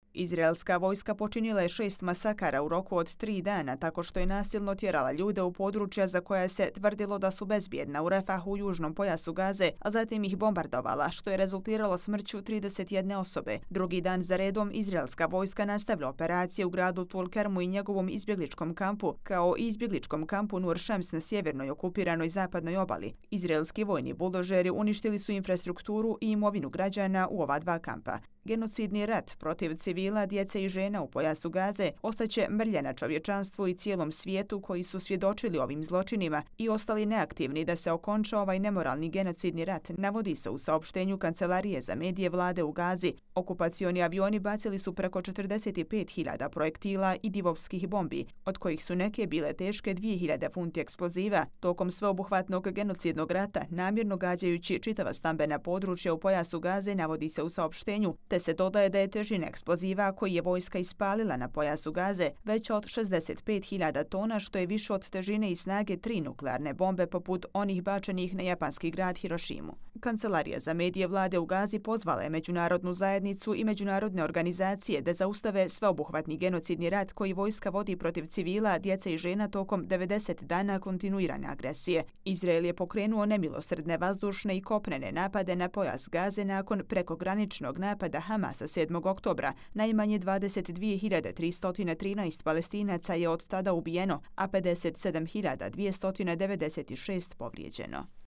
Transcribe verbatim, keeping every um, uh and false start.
Izraelska vojska počinila je šest masakara u roku od tri dana tako što je nasilno tjerala ljude u područja za koja se tvrdilo da su bezbjedna u Refahu u južnom pojasu Gaze, a zatim ih bombardovala, što je rezultiralo smrću trideset jedne osobe. Drugi dan za redom izraelska vojska nastavlja operacije u gradu Tulkermu i njegovom izbjegličkom kampu, kao i izbjegličkom kampu Nur Shams na sjevernoj okupiranoj zapadnoj obali. Izraelski vojni buldožeri uništili su infrastrukturu i imovinu građana u ova dva kampa. Genocidni rat protiv civila, djece i žena u pojasu Gaze ostaće mrlja na čovječanstvu i cijelom svijetu koji su svjedočili ovim zločinima i ostali neaktivni da se okonča ovaj nemoralni genocidni rat, navodi se u saopštenju Kancelarije za medije vlade u Gazi. Okupacioni avioni bacili su preko četrdeset pet hiljada projektila i divovskih bombi, od kojih su neke bile teške dvije hiljade funti eksploziva, tokom sveobuhvatnog genocidnog rata, namjerno gađajući čitava stambena područja u pojasu Gaze, navodi se u saopštenju, te se dodaje da je težina eksploziva koji je vojska ispalila na pojasu Gaze veća od šezdeset pet hiljada tona, što je više od težine i snage tri nuklearne bombe poput onih bačenih na japanski grad Hirošimu. Kancelarija za medije vlade u Gazi pozvala je međunarodnu zajednicu i međunarodne organizacije da zaustave sveobuhvatni genocidni rat koji vojska vodi protiv civila, djece i žena tokom devedeset dana kontinuirane agresije. Izrael je pokrenuo nemilosrdne vazdušne i kopnene napade na pojas Gaze nakon prekograničnog napada Hamasa sedmog oktobra. Najmanje dvadeset dvije hiljade tristo trinaest Palestinaca je od tada ubijeno, a pedeset sedam hiljada dvjesto devedeset šest povrijeđeno.